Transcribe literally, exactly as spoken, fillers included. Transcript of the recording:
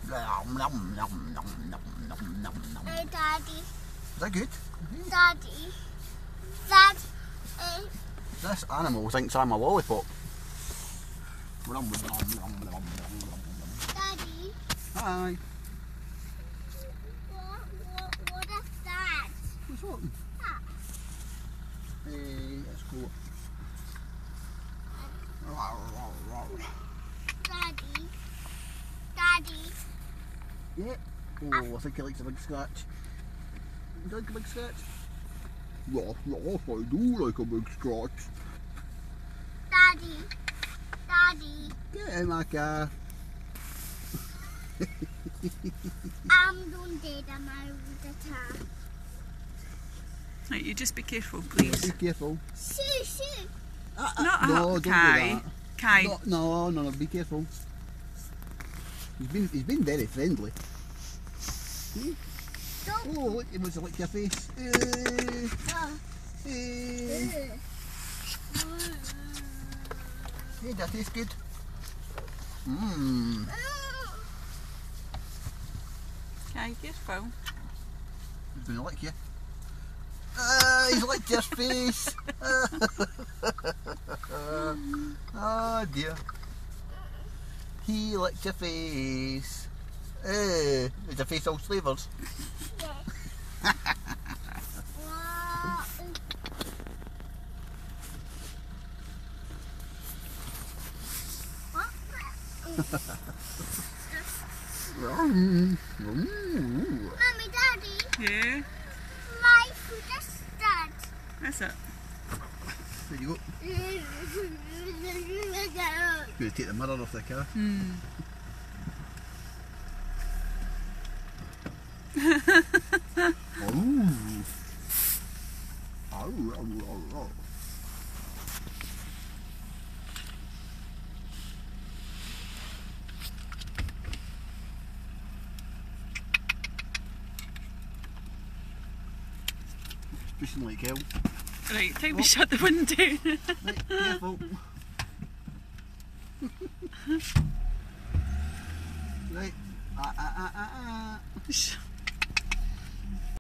Hey, Daddy. Is that good? Daddy. That is... This animal thinks I'm a lollipop. Daddy. Hi. What, what, what is that? What's up? Ah. Hey, let's go. Daddy. Daddy. Yeah. Oh, I think he likes a big scratch. You like a big scratch? Yes, yes, I do like a big scratch. Daddy. Daddy. Get in my car. I'm doing data my data. Right, you just be careful, please. Be careful. See, see. Ah, ah, Not no, up, don't Kai. do that. Kai. No, no, no, no, be careful. He's been, he's been very friendly. See? Don't. Oh, look, he wants to lick your face. Eh, Uh, eh. Hey, that tastes good. Mmm. Kai, careful. He's going to lick you. Ah, he's licked your face. Oh dear. He licked your face. Eh, is your face all slavers? Mommy, Mm. Daddy, Yeah, my foot is stuck. that's it. There you go. Going to take the mirror off the car. Hmm. Oh. Oh, oh, oh, oh. Pushing like hell. Right, time to shut the window. Right, careful. Right. Ah, ah, ah, ah, ah.